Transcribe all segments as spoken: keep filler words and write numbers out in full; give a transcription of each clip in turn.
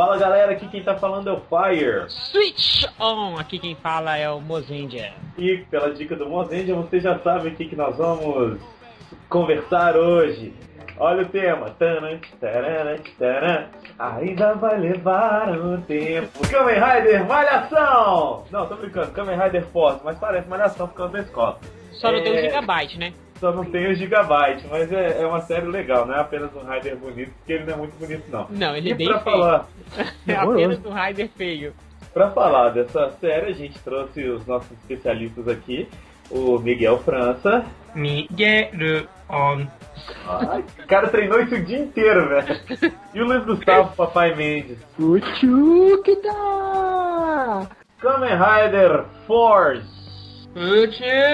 Fala galera, aqui quem tá falando é o Fire. Switch on! Aqui quem fala é o Mozendia. E pela dica do Mozendia, você já sabe o que, que nós vamos conversar hoje. Olha o tema. Taran, taran, taran. Ainda vai levar um tempo. Kamen Rider Malhação! Não, tô brincando, Kamen Rider Force, mas parece Malhação por causa da escola. Só não é... tem o Gigabyte, né? Só não tem o Gigabyte, mas é, é uma série legal, não é apenas um Rider bonito, porque ele não é muito bonito não. Não, ele e é bem pra feio. Falar... é apenas um Rider feio. Pra falar dessa série, a gente trouxe os nossos especialistas aqui, o Miguel França. Miguel on. Ai, o cara treinou isso o dia inteiro, velho. E o Luiz Gustavo Papai Mendes. O Tchukita! Kamen Rider Force. O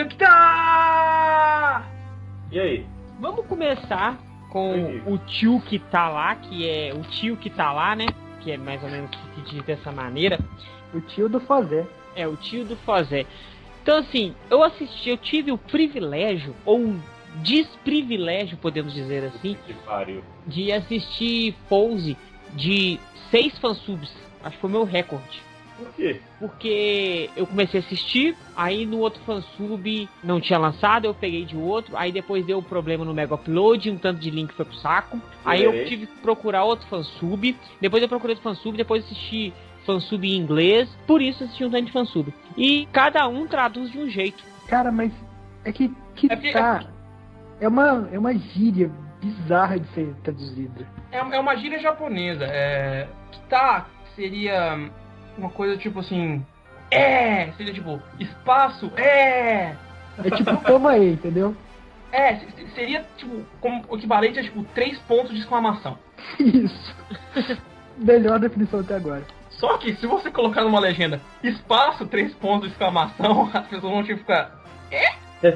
Tchukita! E aí? Vamos começar com Sim. o tio que tá lá, que é o tio que tá lá, né? Que é mais ou menos que se diz dessa maneira. O tio do Fozé. É, o tio do Fozé. Então, assim, eu assisti, eu tive o privilégio, ou um desprivilégio, podemos dizer assim, Que pariu. de assistir Pose de seis fansubs. Acho que foi o meu recorde. Por quê? Porque eu comecei a assistir, aí no outro fansub não tinha lançado, eu peguei de outro, aí depois deu problema no Mega Upload, um tanto de link foi pro saco. Aí eu tive que procurar outro fansub, depois eu procurei outro fansub, depois assisti fansub em inglês, por isso assisti um tanto de fansub. E cada um traduz de um jeito. Cara, mas é que, que É porque- tá... É uma, é uma gíria bizarra de ser traduzida. É, é uma gíria japonesa. É, tá, seria uma coisa tipo assim. É! Seria tipo, espaço, é! É tipo, toma aí, entendeu? É, se- seria tipo, como o equivalente a tipo, três pontos de exclamação. Isso. Melhor definição até agora. Só que se você colocar numa legenda espaço, três pontos de exclamação, as pessoas vão tipo ficar. É?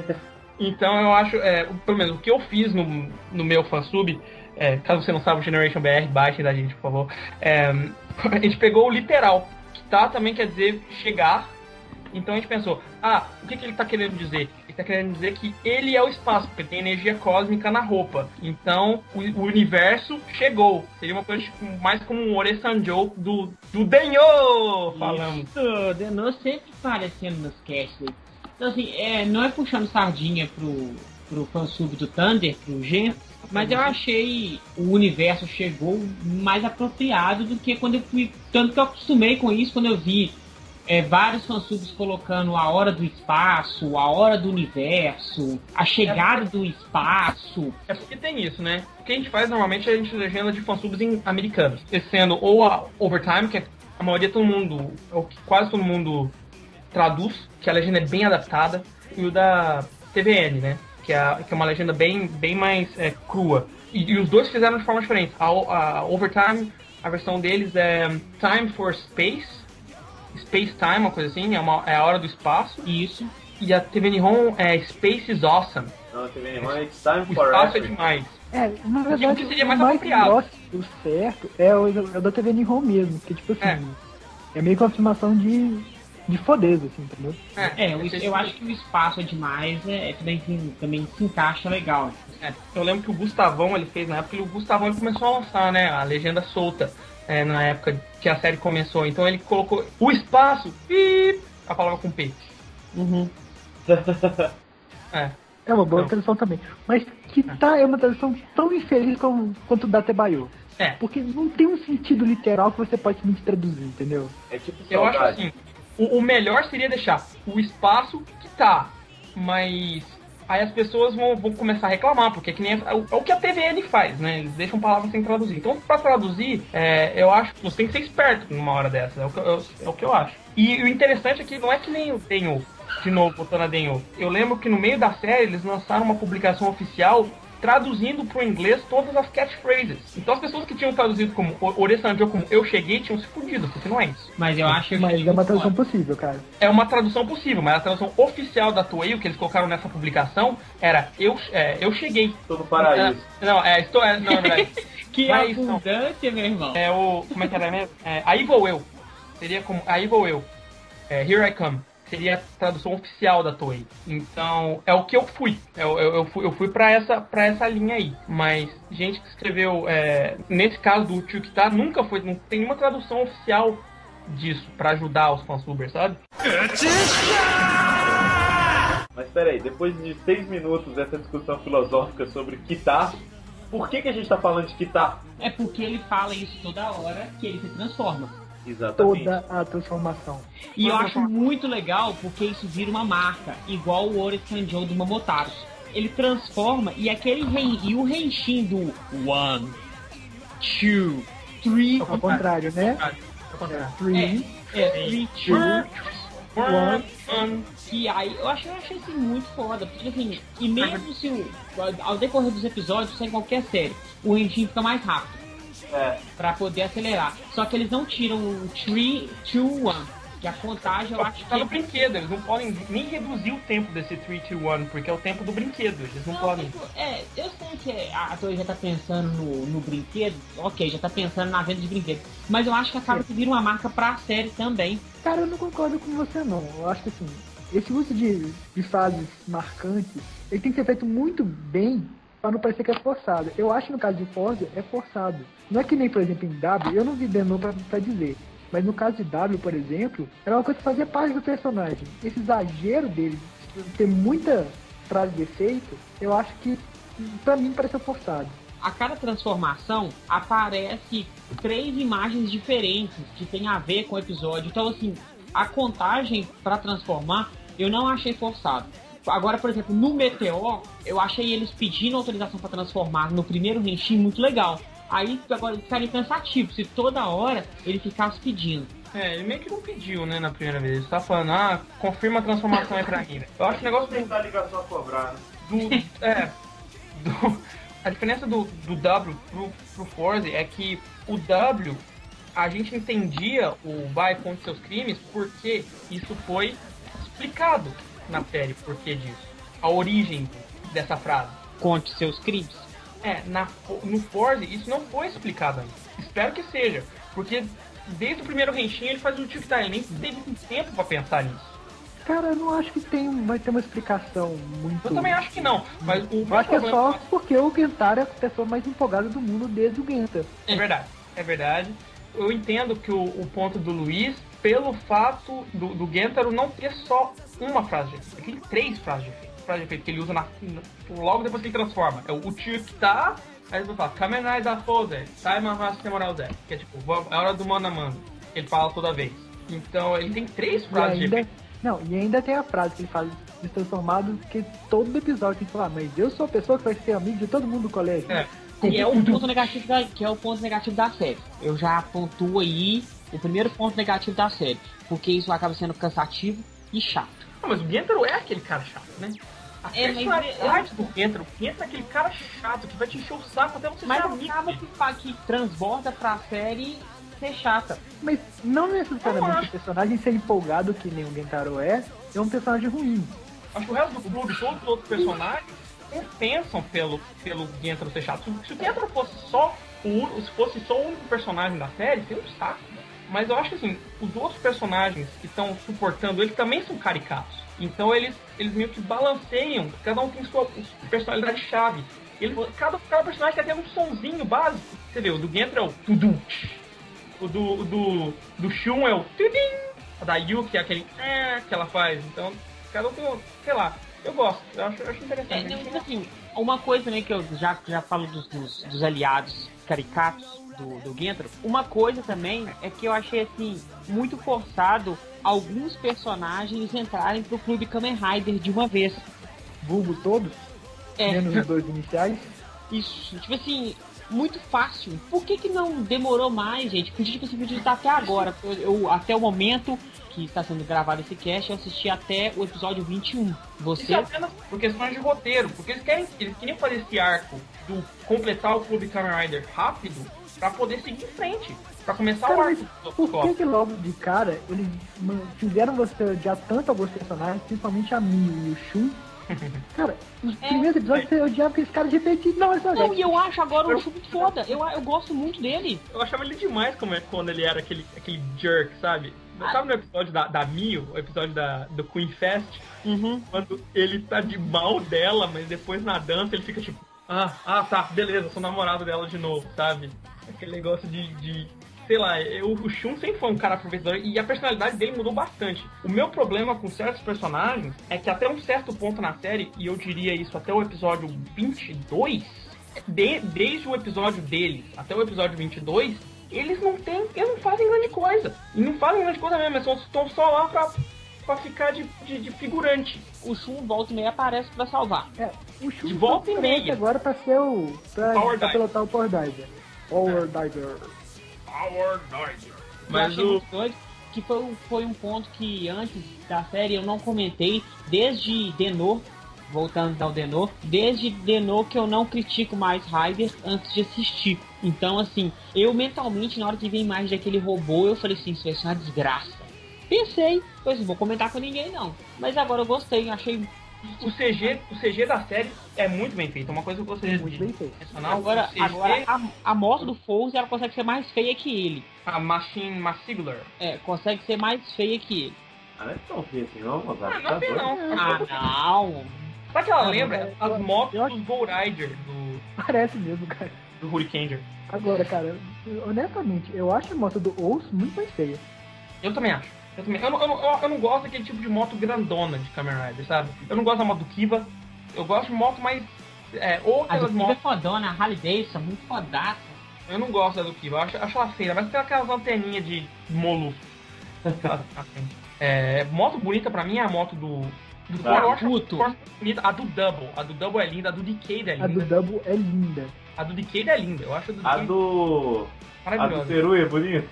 Então eu acho, é, o- pelo menos o que eu fiz no, no meu fansub, é, caso você não saiba, o Generation B R, baixem da gente, por favor. É, a gente pegou o literal, que tá também quer dizer chegar. Então a gente pensou, ah, o que, que ele tá querendo dizer? Ele tá querendo dizer que ele é o espaço, porque tem energia cósmica na roupa. Então o, o universo chegou. Seria uma coisa tipo, mais como um Ore-sanjou do, do Denyo! Falamos. Isso, Denô sempre aparecendo nos casts. Então assim, é, não é puxando sardinha pro, pro fansub do Thunder, pro G, mas eu achei o universo chegou mais apropriado do que quando eu fui. Tanto que eu acostumei com isso quando eu vi é, vários fansubs colocando a hora do espaço, a hora do universo, a chegada do espaço. É porque tem isso, né? O que a gente faz normalmente é a gente legenda de fansubs em americanos. Esse sendo ou a Overtime, que é a maioria todo mundo, ou que quase todo mundo traduz, que a legenda é bem adaptada, e o da T V N, né? Que é, a- que é uma legenda bem, bem mais é, crua. E, e os dois fizeram de forma diferente. A, o- a Overtime, a versão deles é Time for Space, Space Time, uma coisa assim, é, uma, é a hora do espaço. Isso. E a T V Nihon é Space is Awesome. Não, tem nem mais. It's time O for espaço é effort. demais. É, na Digo verdade, que seria o mais mais apropriado. próximo do certo é o, é o da T V Nihon mesmo, que tipo assim, é, meio que uma afirmação de, de fodeza, assim, entendeu? É, eu, eu acho que o espaço é demais, é, é também, se- também se encaixa legal. É, eu lembro que o Gustavão ele fez na época, e o Gustavão ele começou a lançar, né, a legenda solta, é, na época que a série começou. Então ele colocou o espaço e a palavra com P. Uhum. É. É uma boa Não. tradução também. Mas que tá, é uma tradução tão infeliz como, quanto o da Tebayo. É. Porque não tem um sentido literal que você pode simplesmente traduzir, entendeu? É tipo Eu acho saudade. assim, o, o melhor seria deixar o espaço que tá, mas aí as pessoas vão, vão começar a reclamar, porque é que nem a- é o, é o que a T V N faz, né? Eles deixam palavras sem traduzir. Então, pra traduzir, é, eu acho que você tem que ser esperto numa hora dessa, é o que eu, é o que eu acho. E o interessante é que não é que nem eu tenho, de novo, botando a Denyo. Eu lembro que no meio da série eles lançaram uma publicação oficial traduzindo pro inglês todas as catchphrases. Então as pessoas que tinham traduzido como Ore-sanjou como eu cheguei tinham se fudido, porque não é isso. Mas eu acho que... Mas é uma tradução possível, cara. É uma tradução possível, mas a tradução oficial da Toei, o que eles colocaram nessa publicação, era eu, é, eu cheguei. Tô no paraíso. É, não, é, estou, é, não, é verdade. Que Mas não. abundância, meu irmão. É o, como é que era mesmo? É, aí vou eu. Seria como, aí vou eu. É, here I come. seria a tradução oficial da Toei. Então, é o que eu fui. Eu, eu, eu fui, eu fui pra, essa, pra essa linha aí. Mas gente que escreveu, é, nesse caso do Uchiukita, nunca foi, não tem nenhuma tradução oficial disso pra ajudar os fansubers, sabe? Mas peraí, depois de seis minutos dessa discussão filosófica sobre Kita, por que, que a gente tá falando de Kita? É porque ele fala isso toda hora, que ele se transforma. Exatamente. Toda a transformação. E eu acho muito legal porque isso vira uma marca, igual o Ore Sanjou do Momotaro. Ele transforma e aquele rei, e o Henshin do one, two, three... Ao contrário, né? Ao contrário. É, three, É, é three, two, one. one. E aí eu achei, eu achei assim muito foda, porque assim, e mesmo se o, ao decorrer dos episódios, sem qualquer série, o Henshin fica mais rápido. É. Pra poder acelerar. Só que eles não tiram o três, dois, um. Que a contagem eu acho que. Tá no brinquedo, eles não podem nem reduzir o tempo desse três, dois, um, porque é o tempo do brinquedo, eles não, não podem. Tipo, é, eu sei que a Toei já tá pensando no, no brinquedo, ok, já tá pensando na venda de brinquedo. Mas eu acho que acaba que vira uma marca pra série também. Cara, eu não concordo com você não. Eu acho que assim, esse uso de, de frases marcantes, ele tem que ser feito muito bem pra não parecer que é forçado. Eu acho que no caso de Forza é forçado. Não é que nem, por exemplo, em W, eu não vi Denon pra, pra dizer. Mas no caso de W, por exemplo, era uma coisa que fazia parte do personagem. Esse exagero dele, ter muita frase de efeito, eu acho que, pra mim, pareceu forçado. A cada transformação aparece três imagens diferentes que tem a ver com o episódio. Então, assim, a contagem pra transformar, eu não achei forçado. Agora, por exemplo, no Meteor, eu achei eles pedindo autorização pra transformar no primeiro Henshin muito legal. Aí agora ficaria cansativo se toda hora ele ficasse pedindo. É, ele meio que não pediu, né, na primeira vez. Ele tá falando, ah, confirma a transformação aí pra mim. Eu acho que o negócio do... tentar ligação a cobrar, né? Do, é, do, a diferença do, do W pro, pro Forza é que o W, a gente entendia o vai contra seus crimes porque isso foi explicado na série, por que disso. A origem dessa frase. Conte seus crimes. É, na, no Forza isso não foi explicado ainda. Espero que seja, porque desde o primeiro Henshin ele faz o Uchiukita, ele nem teve tempo pra pensar nisso. Cara, eu não acho que tem, vai ter uma explicação muito... Eu também acho que não, mas o Eu acho que é problema... só porque o Gentaro é a pessoa mais empolgada do mundo desde o Genta. É verdade, é verdade. Eu entendo que o, o ponto do Luiz, pelo fato do, do Gentaro não ter só uma frase de efeito, ele tem três frases de efeito. Frase de efeito que ele usa na, logo depois que ele transforma. É o Uchiukita, aí ele fala Kamen Rider Foda, Taiman Hasu Temoral Zé, que é tipo, é hora do mano a mano. Ele fala toda vez. Então ele tem três frases ainda, de efeito. Não, e ainda tem a frase que ele fala de transformado, que todo episódio tem que falar, mas eu sou a pessoa que vai ser amigo de todo mundo do colégio. É. Que é o ponto negativo da, que é o ponto negativo da série. Eu já pontuo aí o primeiro ponto negativo da série, porque isso acaba sendo cansativo e chato. Não, mas o Gentaro é aquele cara chato, né? A É, personalidade do Gentaro, o Gentaro é aquele cara chato que vai te encher o saco até você Mas ser amigo acaba dele. que, fa- que transborda pra série ser chata. Mas não Eu necessariamente acho. o personagem ser empolgado, que nem o Gentaro é, é um personagem ruim. Acho que o resto do clube, todos os outros personagens, compensam pelo, pelo Gentaro ser chato. Se, se o Gentaro fosse só o, se fosse só o único personagem da série, seria um saco. Mas eu acho que assim, os outros personagens que estão suportando ele também são caricatos. Então eles, eles meio que balanceiam, cada um tem sua personalidade-chave. Ele, cada, cada personagem tá tendo um sonzinho básico. Você vê, o do Gentaro é o tudum. O do, o do, do Shun é o tudim. A da Yuki é aquele é, que ela faz. Então, cada um tem um, sei lá, eu gosto, eu acho, eu acho É, interessante. não, tipo assim, uma coisa, né, que eu já, já falo dos, dos, dos aliados caricatos do, do Gentaro, uma coisa também é que eu achei, assim, muito forçado alguns personagens entrarem pro clube Kamen Rider de uma vez. Vulgo todos, É, menos os dois iniciais. isso, tipo assim, muito fácil. Por que que não demorou mais, gente? Podia, tipo assim, podia estar até agora. Eu, eu- até o momento que está sendo gravado esse cast, eu assisti até o episódio vinte e um. Isso Você... é apenas por questões de roteiro, porque eles querem, eles queriam fazer esse arco do completar o clube Kamen Rider rápido pra poder seguir em frente, pra começar Cara, o mas arco do por que Cosmos. que logo de cara eles man- fizeram você odiar tanto alguns personagens, principalmente a Mio e o Shun? Cara, os É. primeiros episódios você odiava aqueles caras de repente, não, é só Não, e eu acho agora o Shun muito foda. Eu, eu gosto muito dele. Eu achava ele demais como é, quando ele era aquele, aquele jerk, sabe? Sabe no episódio da, da Mio, o episódio da, do Queen Fest? Uhum. Quando ele tá de mal dela, mas depois na dança ele fica tipo, ah, ah tá, beleza, sou namorado dela de novo, sabe? Aquele negócio de, de sei lá, eu, o Shun sempre foi um cara aproveitador e a personalidade dele mudou bastante. O meu problema com certos personagens é que até um certo ponto na série, e eu diria isso até o episódio vinte e dois, de, desde o episódio deles até o episódio vinte e dois, eles não tem, eles não fazem grande coisa. E não fazem grande coisa mesmo, eles estão só lá pra, pra ficar de, de, de figurante. O Shun volta e meia aparece pra salvar. É, o Shun De volta e aparece meia. agora pra ser o... pra, Power pra Diver. pilotar o Power Diver. Power Diver. Power Diver. Eu Mas achei o... muito doido, que foi, um- foi um ponto que antes da série eu não comentei, desde Denor, voltando ao Denor, desde Denor que eu não critico mais Ryder antes de assistir. Então, assim, eu mentalmente, na hora que vi a imagem daquele robô, eu falei assim, isso vai ser uma desgraça. Pensei, pois não vou comentar com ninguém não. Mas agora eu gostei, achei... O C G, o C G da série é muito bem feito. É uma coisa que eu gostaria Muito de bem feito. mencionar. Agora, o C G, agora a, a moto do Fouse, ela consegue ser mais feia que ele. a Machine Massigular. É, consegue ser mais feia que ele. Ah, não é tão feio assim não, Mozart. Ah, não Tá é feio, doido. não. Ah, não. Sabe que ela Ah, lembra mas as eu- motos eu- dos Bull Rider do, Parece mesmo, cara. do Hurricaneer? Agora, cara, honestamente, eu acho a moto do Ous muito mais feia. Eu também acho. Eu, também, eu, não, eu, não, eu- eu não gosto daquele tipo de moto grandona de Kamen Rider, sabe? Eu não gosto da moto do Kiva. Eu gosto de moto mais... É, ou A aquelas do Kiva é motos... fodona, a Harley Davidson, muito fodaça. Eu não gosto da do Kiva. Eu acho, acho ela feia. Mas tem aquelas anteninhas de molusco. na frente. É, moto bonita pra mim é a moto do... do Ah, eu acho Puto. a bonita. A do Double. A do Double é linda. A do Decade é A do linda. Double é linda. A do Decade é linda. Eu acho a do A Decade do... A do maravilhosa. Teru é bonita?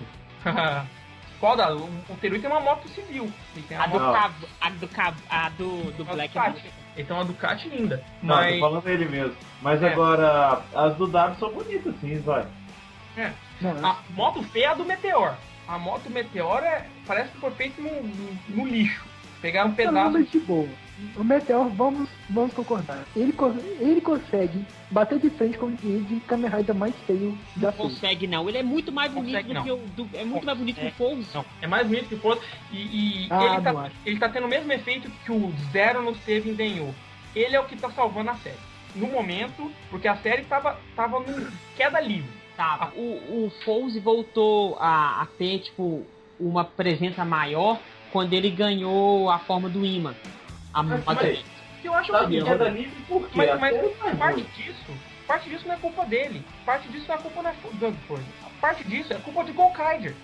Qual da? O, o Teru tem uma moto civil. Ele tem A uma do moto... Não. Cabo, a do Cabo, a do, do a Black é Ducati. bonita. Ele tem uma Ducati linda. Não, Mas... tô falando ele mesmo. Mas É. agora, as do W são bonitas sim, vai. É. Não, A moto feia é a do Meteor. A moto Meteor é, parece que foi feita no, no, no lixo. Pegaram um não, pedaço. mas de boa. O Meteor, vamos, vamos concordar. Ele, co- ele consegue bater de frente com o de Kamen Rider mais feio já Não fez. consegue não, ele é muito mais bonito Consegue, do não. que o... Do, é muito mais bonito que o Fouse. Não, é mais bonito que o Forza. E, e Ah, ele, não tá, acho. ele tá tendo o mesmo efeito que o Zero nos teve em Denyo. Ele é o que tá salvando a série. No momento, porque a série tava, tava num queda livre. Tá, o, o Fouse voltou a, a ter, tipo, uma presença maior quando ele ganhou a forma do imã. A, Mas, a- mas, Que eu acho tá o seguinte, queda livre por quê? Mas, A mas série faz parte muito. disso, parte disso não é culpa dele. Parte disso não é culpa da Doug Ford. Parte disso é culpa de Gokaiger.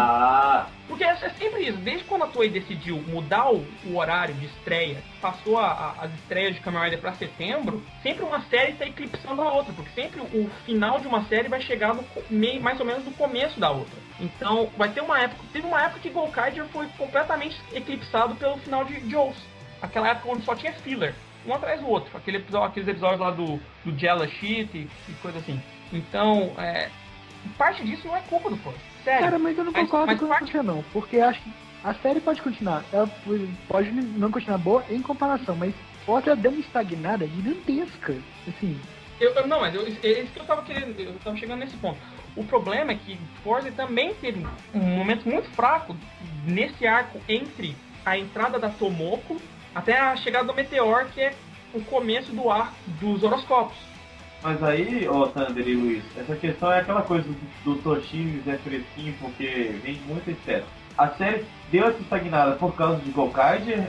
Ah, Porque é, é sempre isso. Desde quando a Toei decidiu mudar o, o horário de estreia, passou a- a- as estreias de Kamen Rider pra setembro, sempre uma série está eclipsando a outra. Porque sempre o final de uma série vai chegar no co- meio, mais ou menos no começo da outra. Então vai ter uma época. Teve uma época que Gokaiger foi completamente eclipsado pelo final de Joes. Aquela época onde só tinha filler, um atrás do outro. Aquele episódio, aqueles episódios lá do, do Jella Sheet e, e coisa assim. Então, é, parte disso não é culpa do fã. Sério. Cara, mas eu não Mas- concordo mas com parte- você não, porque acho que a série pode continuar, ela pode- pode não continuar boa em comparação, mas outra deu uma estagnada gigantesca, assim. Eu, eu- não, mas eu, é isso que eu tava querendo, eu tava chegando nesse ponto. O problema é que Forza também teve um momento muito fraco nesse arco entre a entrada da Tomoko até a chegada do Meteor, que é o começo do arco dos horoscópios. mas aí, ô Thunder e Luiz, essa questão é aquela coisa do, do Toshinis é fresquinho porque vende muito excesso. A série deu essa estagnada por causa de Gokaiger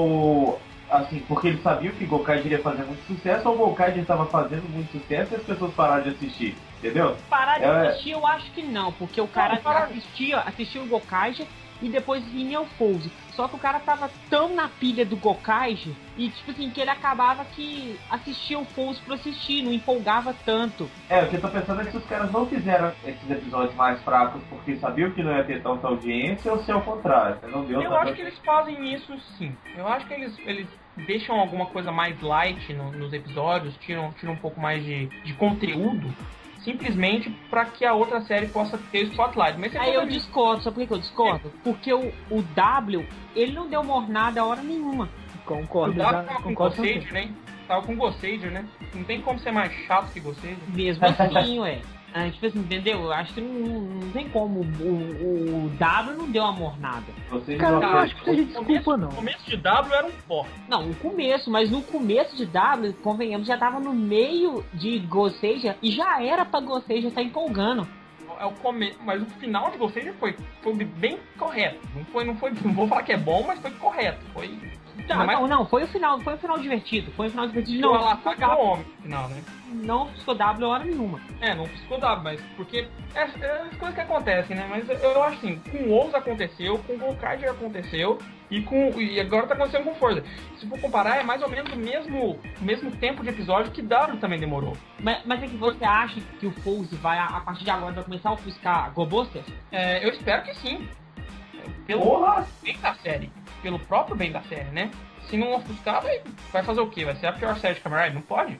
ou assim, porque eles sabiam que Gokaiger iria fazer muito sucesso ou Gokaiger estava fazendo muito sucesso e as pessoas pararam de assistir, entendeu? Parar de É. assistir eu acho que não, porque o cara parar- assistia, assistia o Gokaiger e depois vinha o Fouse. Só que o cara tava tão na pilha do Gokaiger e tipo assim, que ele acabava que assistia o Fouse pra assistir, não empolgava tanto. É, o que eu tô pensando é que se os caras não fizeram esses episódios mais fracos porque sabiam que não ia ter tanta audiência ou se é o contrário, não deu Eu tanta- acho que eles fazem isso sim. Eu acho que eles, eles deixam alguma coisa mais light no- nos episódios, tiram, tiram um pouco mais de, de conteúdo, simplesmente pra que a outra série possa ter spotlight. Mas você Aí eu pode- discordo, sabe por que que eu discordo? Porque o, o W, ele não deu mornada a hora nenhuma. O Concordo, Dado já, tava com concordo com você. Gossager, né? Tava com Gossager, né? Não tem como ser mais chato que Gossager. Mesmo assim, ué. Ah, tipo assim, entendeu? Eu acho que não, não tem como. O, o W não deu amor nada. Vocês Cara, não eu acho que a gente O desculpa, não. começo, o começo de W era um pó. Não, o começo, mas no começo de W, convenhamos, já tava no meio de Goseja e já era pra Goseja estar empolgando. É o começo, mas o final de vocês já foi, foi bem correto. Não foi, não foi, não vou falar que é bom, mas foi correto. Foi. Não, mas não, não, foi o final, foi o final divertido. Foi o final divertido. não, Não, ela ficou ataca o W. homem no final, né? Não ficou W hora nenhuma. É, não piscou W, mas porque é, é as coisas que acontecem, né? Mas eu, eu acho assim, com o Oz aconteceu, com o Gokaiger aconteceu e com e agora tá acontecendo com Forza. Se for comparar, é mais ou menos o mesmo, o mesmo tempo de episódio que W também demorou. Mas, mas é que você acha que o Fouse vai, a partir de agora, vai começar a ofuscar GoBusters? É, eu espero que sim. Pelo Porra! bem da série. Pelo próprio bem da série, né? Se não ofuscar, vai, vai fazer o quê? Vai ser a pior série de Kamen Rider? Não pode.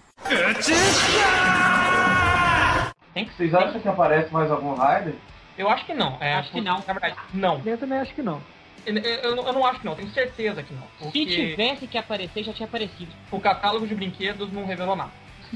Tem que Vocês tem- acham que aparece mais algum Rider? Eu acho que não. É, Acho que não. Na verdade, não. Eu também acho que não. Eu, eu, eu não acho que não, tenho certeza que não. Porque Se tivesse que aparecer, já tinha aparecido. o catálogo de brinquedos não revelou nada.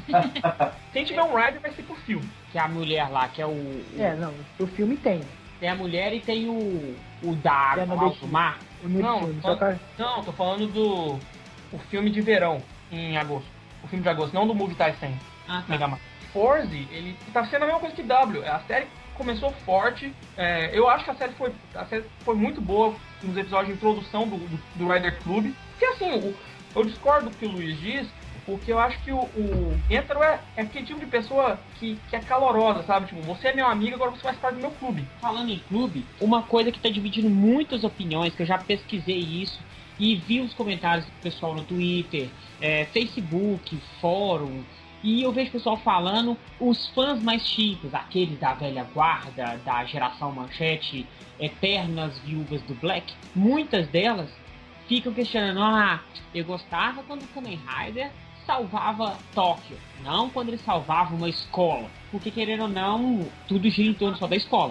Se tiver um Rider, vai ser pro filme. Que é a mulher lá, que é o. o- É, não. O filme tem. Tem a mulher e tem o. O da água, É, não lá, o deixa- do mar. O Não, Neptune. só- Só que Não, tô falando do o filme de verão, em agosto. O filme de agosto, não do Movie Tyson. Ah, tá. Mega Man. Forze, ele tá sendo a mesma coisa que W. A série começou forte. É, eu acho que a série foi a série foi muito boa nos episódios de introdução do, do, do Rider Club. Porque assim, o, eu discordo do que o Luiz diz, porque eu acho que o, o Gentaro é, é aquele tipo de pessoa que, que é calorosa, sabe? Tipo, você é meu amigo, agora você faz parte do meu clube. Falando em clube, uma coisa que tá dividindo muitas opiniões, que eu já pesquisei isso e vi os comentários do pessoal no Twitter, é, Facebook, fórum, e eu vejo o pessoal falando, os fãs mais chiques, aqueles da velha guarda, da geração manchete, eternas viúvas do Black, muitas delas ficam questionando, ah, eu gostava quando o Kamen Rider salvava Tóquio, não quando ele salvava uma escola, porque querendo ou não, tudo gira em torno só da escola.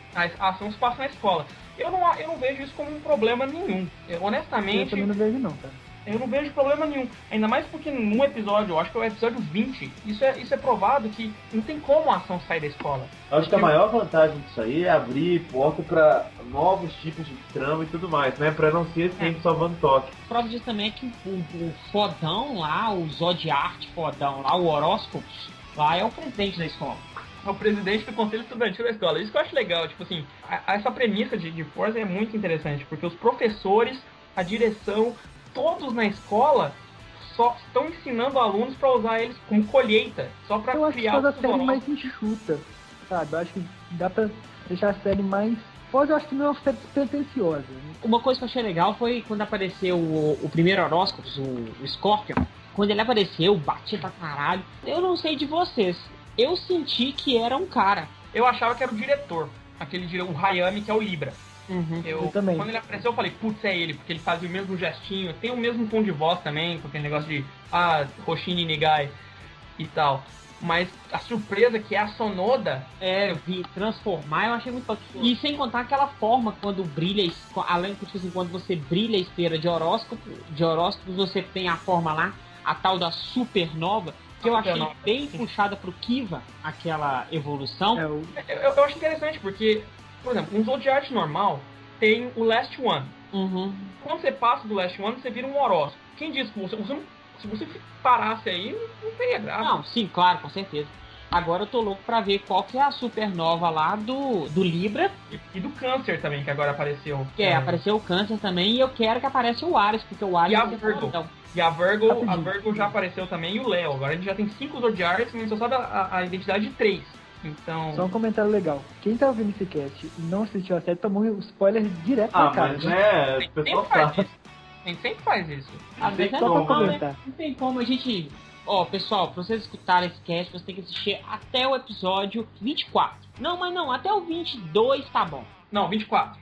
A ação se passa na escola. Eu não, eu não vejo isso como um problema nenhum. Eu, eu honestamente, também não vejo não, cara. eu não vejo problema nenhum. Ainda mais porque num episódio, eu acho que é o episódio vinte, isso é, isso é provado que não tem como a ação sair da escola. Eu acho que a maior vantagem disso aí é abrir porta pra novos tipos de trama e tudo mais, né? Pra não ser sempre salvando toque. Prova disso também é que o, o fodão lá, o Zodiart fodão lá, o Horóscopos, lá é o presidente da escola. É o presidente do conselho estudantil da escola. Isso que eu acho legal, tipo assim, a, a, essa premissa de, de Forza é muito interessante, porque os professores, a direção, todos na escola só estão ensinando alunos pra usar eles como colheita, só pra Eu acho que criar faz a os série horrores. mais enxuta, sabe? Eu acho que dá pra deixar a série mais... Foz eu acho que não é uma série despretensiosa. Uma coisa que eu achei legal foi quando apareceu o, o primeiro Horóscopos, o, o Scorpion. Quando ele apareceu, batia pra caralho. Eu não sei de vocês, eu senti que era um cara. Eu achava que era o diretor, aquele dire- o Hayami, que é o Ibra. Uhum. Eu, Eu também. Quando ele apareceu, eu falei, putz, é ele, porque ele fazia o mesmo gestinho, tem o mesmo tom de voz também, com aquele negócio de, ah, Hoshini Nigai e tal. Mas a surpresa que é a Sonoda, É, vi transformar, eu achei muito foda. E sem contar aquela forma quando brilha, es- além de tipo assim, quando você brilha a esteira de horóscopo, de horóscopo, você tem a forma lá, a tal da supernova, que A eu achei supernova, bem sim. puxada pro Kiva, aquela evolução. É, o... eu, eu acho interessante, porque, por exemplo, um Zodiac normal tem o Last One. Uhum. Quando você passa do Last One, você vira um horóscopo. Quem disse que você, você não, se você parasse aí, não teria graça. Não, sim, claro, com certeza. Agora eu tô louco pra ver qual que é a supernova lá do, do Libra, E, e do Câncer também, que agora apareceu. que é, apareceu o Câncer também, e eu quero que apareça o Ares, porque o Ares E a é Virgo. fodão. E a Virgo, a Rapidinho. Virgo já apareceu também, e o Leo. Agora a gente já tem cinco Zodiacs, mas só sabe a, a- a identidade de três. Então... Só um comentário legal. Quem tá ouvindo esse cast e não assistiu a série, tomou um spoiler direto Ah, na cara. mas né? né, o sempre pessoal faz sabe. isso. A gente sempre faz isso. Às vezes é Só pra normal, né? comentar. Não tem como a gente... Ó, pessoal, pra vocês escutarem esse cast, vocês têm que assistir até o episódio vinte e quatro. Não, mas não, até o vinte e dois tá bom. Não, vinte e quatro.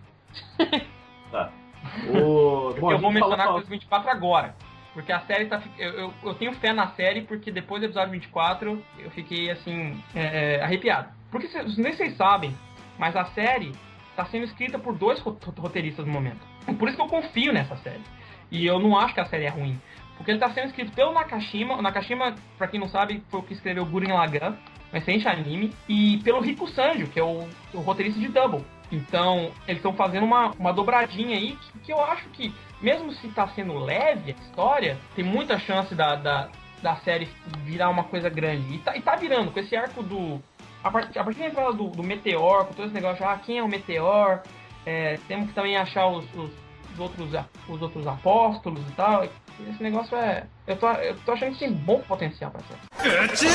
Tá. O... Porque Bom, eu a vou gente mencionar falou- com os vinte e quatro agora. Porque a série tá... fi- Eu, eu, eu tenho fé na série, porque depois do episódio vinte e quatro, eu fiquei, assim, é, é, arrepiado. Porque cês- nem vocês sabem, mas a série tá sendo escrita por dois ro- roteiristas no momento. Por isso que eu confio nessa série. E eu não acho que a série é ruim. Porque ele tá sendo escrito pelo Nakashima. O Nakashima, pra quem não sabe, foi o que escreveu Gurren Lagann. um excelente anime, e pelo Riku Sanjo, que é o, o roteirista de Double. Então, eles estão fazendo uma, uma dobradinha aí, que, que eu acho que, mesmo se tá sendo leve a história, tem muita chance da, da, da série virar uma coisa grande. E tá, e tá virando, com esse arco do... A partir, a partir da entrada do, do Meteor, com todo esse negócio, ah, quem é o Meteor? É, temos que também achar os, os, os, outros, os outros apóstolos e tal. Esse negócio é... Eu tô, eu tô achando que tem bom potencial pra ser.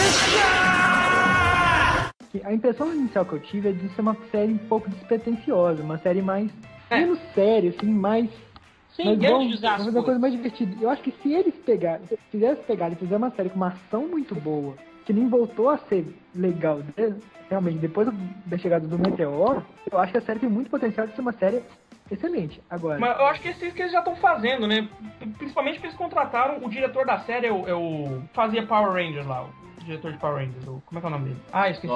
A impressão inicial que eu tive é de ser uma série um pouco despretensiosa, uma série mais... É. menos séria, assim, mais... Sim, grande desastre. Mas uma coisa mais divertida. Eu acho que se eles pegarem, se fizessem pegar e fizer uma série com uma ação muito boa, que nem voltou a ser legal, realmente, depois da chegada do Meteor, eu acho que a série tem muito potencial de ser uma série excelente. Agora... Mas eu acho que é isso que eles já estão fazendo, né? Principalmente porque eles contrataram o diretor da série, é o, é o... fazia Power Rangers lá, o diretor de Power Rangers. O... Como é que é o nome dele? Ah, esqueci.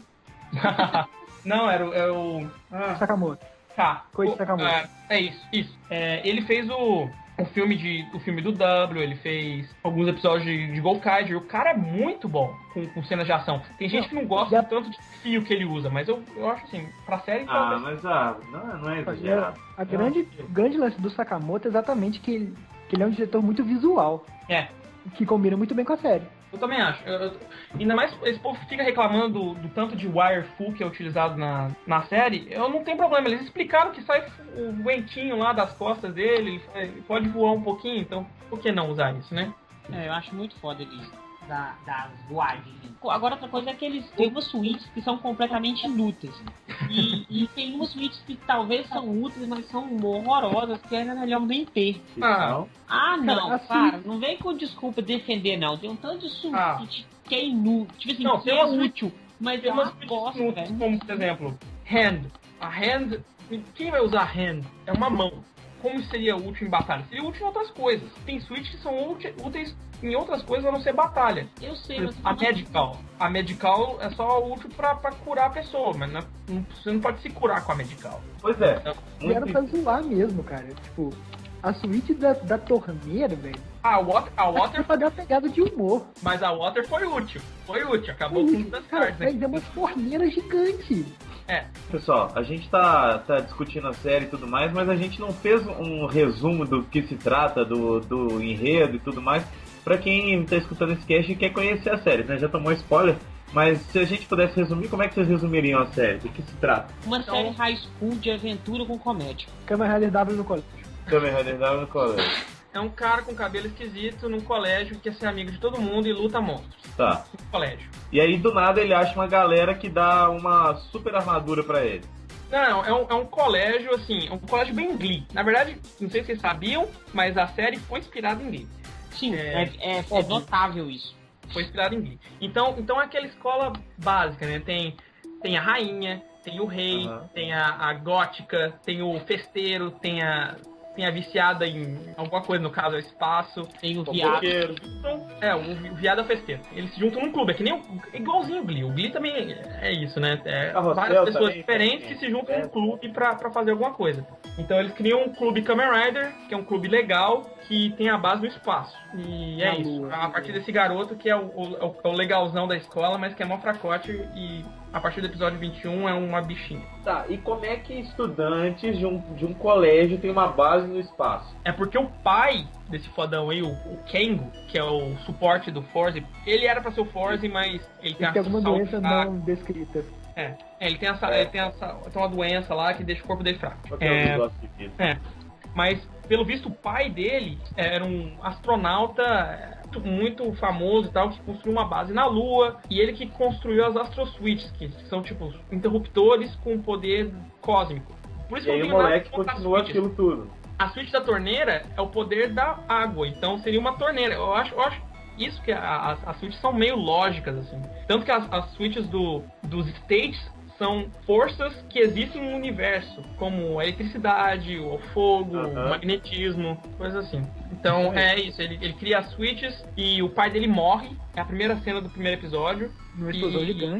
Não, era o... É o... Ah. Sakamoto. Tá. Koichi Sakamoto. É, é isso, isso. É, ele fez o... O filme, de, o filme do W, ele fez alguns episódios de, de Gokaiger. O cara é muito bom com, com cenas de ação. Tem gente não, que não gosta já... tanto de fio que ele usa, mas eu, eu acho assim, pra série... Ah, talvez... mas ah, não, não é exagerado. A, a grande, grande lance do Sakamoto é exatamente que ele, que ele é um diretor muito visual. É. Que combina muito bem com a série. Eu também acho. Eu, eu, ainda mais esse povo fica reclamando do, do tanto de wire full que é utilizado na, na série. Eu não tenho problema. Eles explicaram que sai o ventinho lá das costas dele, ele pode voar um pouquinho, então por que não usar isso, né? É, eu acho muito foda eles da, das voadinhas. Agora outra coisa é que eles têm umas suítes que são completamente inúteis. E, e tem umas suítes que talvez são úteis, mas são horrorosas, que era melhor nem ter. Ah, ah não, cara, não vem com desculpa defender, não. Tem um tanto de suíte ah. que é inútil. Tipo assim, não, que é útil, mas tem é umas uma bosta, inúteis, como, por exemplo, hand. A hand... Quem vai usar hand? É uma mão. Como seria útil em batalha? Seria útil em outras coisas. Tem suítes que são úteis em outras coisas a não ser batalha. Eu sei, mas... A medical. A medical é só útil pra, pra curar a pessoa, mas não, você não pode se curar com a medical. Pois é. E era pra zoar mesmo, cara. Tipo, a suíte da, da torneira, velho. Ah, a Water... A Water... Pra dar uma pegada de humor. Mas a Water foi útil. Foi útil. Acabou com muitas cartas. Mas é uma torneira gigante. É. Pessoal, a gente tá, tá discutindo a série e tudo mais, mas a gente não fez um resumo do que se trata, do, do enredo e tudo mais, pra quem tá escutando esse cast e quer conhecer a série, né? Já tomou spoiler, mas se a gente pudesse resumir, como é que vocês resumiriam a série? Do que se trata? Uma então... série high school de aventura com comédia. Kamen Rider W no colégio. Kamen Rider W no colégio. É um cara com cabelo esquisito num colégio que quer ser amigo de todo mundo e luta monstros. Tá. No colégio. E aí, do nada, ele acha uma galera que dá uma super armadura pra ele. Não, é um, é um colégio, assim, é um colégio bem Glee. Na verdade, não sei se vocês sabiam, mas a série foi inspirada em Glee. Sim, é, é, é, é notável isso. Foi inspirada em Glee. Então, então é aquela escola básica, né? Tem, tem a rainha, tem o rei, uhum. tem a, a gótica, tem o festeiro, tem a... Tem a viciada em alguma coisa, no caso é o espaço. Tem o viado. Então, é, o, o viado é o festeiro. Eles se juntam num clube, é que nem o, é igualzinho o Glee. O Glee também é isso, né? É várias pessoas também, diferentes também. Que se juntam é. num clube pra, pra fazer alguma coisa. Então eles criam um clube Kamen Rider, que é um clube legal, que tem a base no espaço. E é Na isso. Lua. A partir desse garoto que é o, o, o legalzão da escola, mas que é mó fracote e... A partir do episódio vinte e um é uma bichinha. Tá, e como é que estudantes de um, de um colégio tem uma base no espaço? É porque o pai desse fodão aí, o, o Kengo, que é o suporte do Forze, ele era pra ser o Forze, mas ele tem, tem alguma doença não descrita. É, é ele, tem essa, é. ele tem, essa, tem uma doença lá que deixa o corpo dele fraco. É, é, mas pelo visto o pai dele era um astronauta... muito famoso e tal, que construiu uma base na Lua, e ele que construiu as Astro Switches, que são tipo interruptores com poder cósmico. Por isso e que aí o moleque continua aquilo tudo. A switch da torneira é o poder da água, então seria uma torneira. Eu acho, eu acho isso que a, as, as switches são meio lógicas, assim. Tanto que as, as switches do, dos states são forças que existem no universo, como a eletricidade, o fogo, uhum. o magnetismo, coisas assim. Então é isso, ele, ele cria as switches e o pai dele morre, é a primeira cena do primeiro episódio. Uma explosão gigante.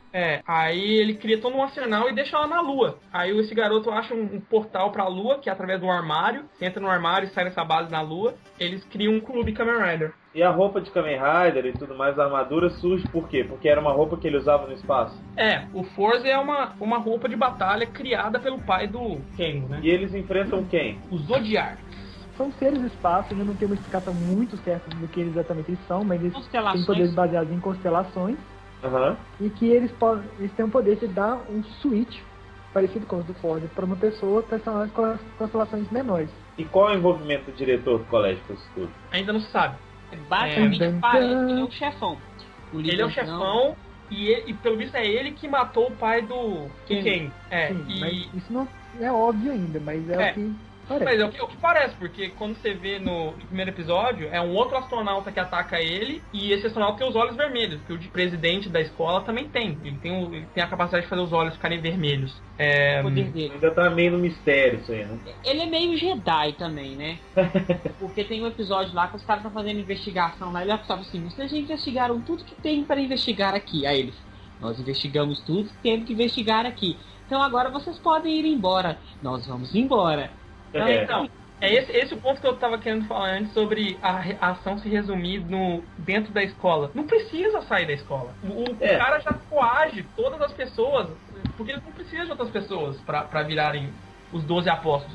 É, aí ele cria todo um arsenal e deixa ela na Lua. Aí esse garoto acha um, um portal pra Lua, que é através de um armário. Você entra no armário e sai dessa base na Lua. Eles criam um clube Kamen Rider. E a roupa de Kamen Rider e tudo mais, a armadura surge por quê? Porque era uma roupa que ele usava no espaço. É, o Forza é uma, uma roupa de batalha criada pelo pai do Kengo, né? E eles enfrentam quem? Os Zodiacs. São seres do espaço, ainda não tem uma explicação muito certa do que exatamente eles são, mas eles têm poderes baseados em constelações. Uhum. E que eles, podem, eles têm o poder de dar um switch, parecido com os do Forza, para uma pessoa personagem com as constelações menores. E qual é o envolvimento do diretor do colégio com isso tudo? Ainda não se sabe. Basicamente É. parece que ele é o chefão. O Ele é o chefão e, ele, e pelo visto é ele que matou o pai do Ken. É, Sim, e... mas isso não é óbvio ainda, mas é, É. o que parece. Mas é o que, é o que parece, porque quando você vê no, no primeiro episódio, é um outro astronauta que ataca ele, e esse astronauta tem os olhos vermelhos, que o de presidente da escola também tem. Ele tem, o, ele tem a capacidade de fazer os olhos ficarem vermelhos. É, O poder dele. Ainda tá meio no mistério isso aí, né? Ele é meio Jedi também, né? Porque tem um episódio lá que os caras estão fazendo investigação lá. Ele fala assim: vocês já investigaram tudo que tem para investigar aqui. Aí eles: nós investigamos tudo que temos que investigar aqui. Então agora vocês podem ir embora. Nós vamos embora. Então, É. Então, é esse, esse o ponto que eu tava querendo falar antes sobre a, re- a ação se resumir no, dentro da escola. Não precisa sair da escola. O, o É. cara já coage todas as pessoas, porque ele não precisa de outras pessoas pra, pra virarem os doze apóstolos.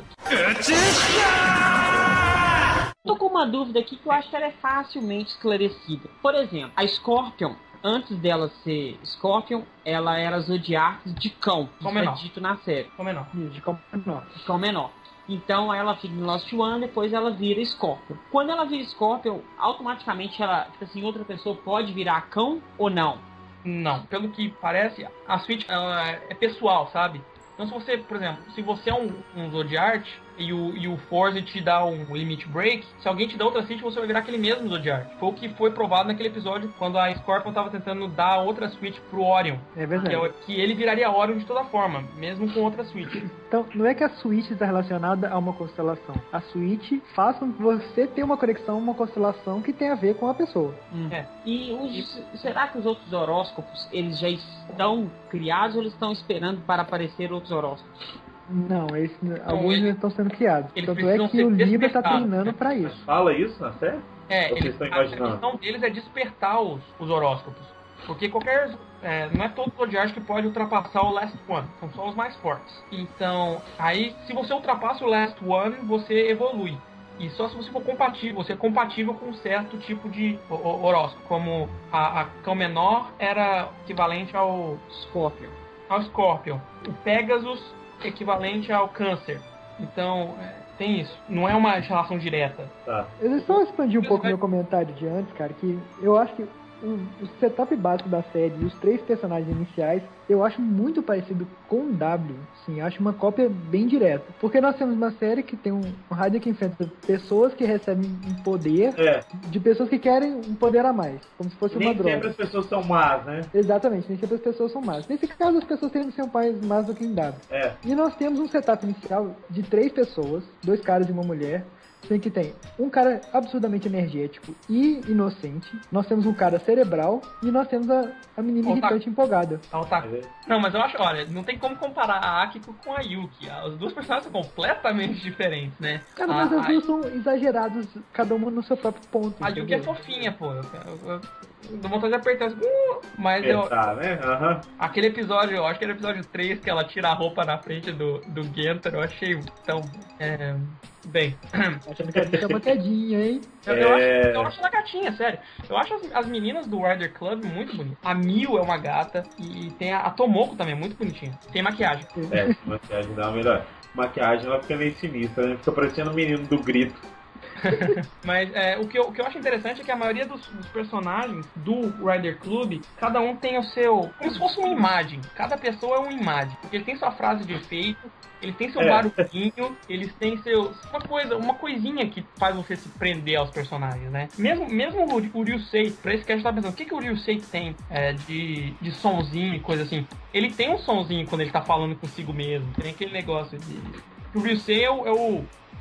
tô com uma dúvida aqui que eu acho que ela é facilmente esclarecida. Por exemplo, a Scorpion, antes dela ser Scorpion, ela era Zodiac de cão. Cão Isso é menor. dito na série. Ou menor. Isso, de como não. De cão menor. Então ela fica em Lost One, depois ela vira Scorpion. Quando ela vira Scorpion, automaticamente ela, tipo assim, outra pessoa pode virar cão ou não? Não, pelo que parece, a Switch ela é pessoal, sabe? Então se você, por exemplo, se você é um, um Zodiac e o, e o Forza te dá um Limit Break, se alguém te dá outra Switch, você vai virar aquele mesmo Zodiac. Foi o que foi provado naquele episódio, quando a Scorpion tava tentando dar outra Switch pro Orion. É verdade. Que, é o- que ele viraria Orion de toda forma, mesmo com outra Switch. Então, não é que a Switch está relacionada a uma constelação. A Switch faz com que você tenha uma conexão, uma constelação que tem a ver com a pessoa. É. E os, será que os outros horóscopos, eles já estão criados ou eles estão esperando para aparecer outros horóscopos? Não, esse, alguns eles- já estão sendo criados. eles Tanto é precisam que ser o Libra está despertados, treinando né? para isso. Fala isso na série? É, Vocês eles, estão a, a imaginando. questão deles é despertar os, os horóscopos. Porque qualquer. É, não é todo Zodiac que pode ultrapassar o Last One. São só os mais fortes. Então, aí, se você ultrapassa o Last One, você evolui. E só se você for compatível, você é compatível com um certo tipo de ho- ho- horóscopo. Como a, a Cão Menor era equivalente ao, Scorpion. ao Scorpion. O Pegasus equivalente ao Câncer. Então, é, tem isso. Não é uma relação direta. Tá. Eu só expandir um pouco meu comentário de antes, cara, que eu acho que o, o setup básico da série e os três personagens iniciais, eu acho muito parecido com o W, sim, eu acho uma cópia bem direta. Porque nós temos uma série que tem um, um Rider que enfrenta pessoas que recebem um poder É, de pessoas que querem um poder a mais, como se fosse uma nem droga. sempre as pessoas são más, né? Exatamente, nem sempre as pessoas são más. Nesse caso, as pessoas têm que ser mais, mais do que em W. É. E nós temos um setup inicial de três pessoas, dois caras e uma mulher, sendo que tem um cara absurdamente energético e inocente, nós temos um cara cerebral e nós temos a, a menina Otaku. irritante empolgada. Tá, Otaku. Não, mas eu acho, olha, não tem como comparar a Akiko com a Yuki. As duas personagens são completamente diferentes, né? Cara, a, mas as a- duas são exageradas, cada uma no seu próprio ponto. a Yuki é entendeu? fofinha, pô. Eu, eu, eu, eu dou vontade de apertar assim, uh, mas eu, Pensar, né? Aham. aquele episódio, eu acho que era o episódio três, que ela tira a roupa na frente do, do Genter, eu achei tão... É, bem... Achando que a gente é uma quedinha, hein? Eu, eu acho, É. eu acho ela gatinha, sério. Eu acho as, as meninas do Rider Club muito bonitas. A Mil é uma gata e tem a, a Tomoko também, muito bonitinha. Tem maquiagem. É, essa maquiagem dá uma melhor. Maquiagem ela fica meio sinistra, né? Fica parecendo o menino do grito. Mas é, o, que eu, o que eu acho interessante é que a maioria dos, dos personagens do Rider Club, cada um tem o seu... Como se fosse uma imagem. Cada pessoa é uma imagem. Porque ele tem sua frase de efeito, ele tem seu É. barulhinho, eles têm seu... Uma coisa, uma coisinha que faz você se prender aos personagens, né? Mesmo, mesmo o, o Ryusei, pra esse que a gente tá pensando, o que, que o Ryusei tem é, de, de sonzinho e coisa assim? Ele tem um sonzinho quando ele tá falando consigo mesmo. Tem aquele negócio de... O Ryusei é o... É o